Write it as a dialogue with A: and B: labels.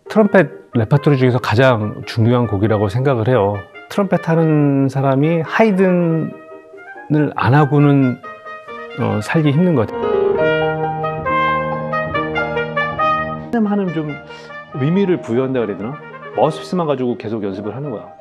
A: 트럼펫 레퍼토리 중에서 가장 중요한 곡이라고 생각을 해요. 트럼펫 하는 사람이 하이든을 안 하고는 살기 힘든 것 같아요. 하는 좀 의미를 부여한다 그래야 되나? 마우스피스만 가지고 계속 연습을 하는 거야.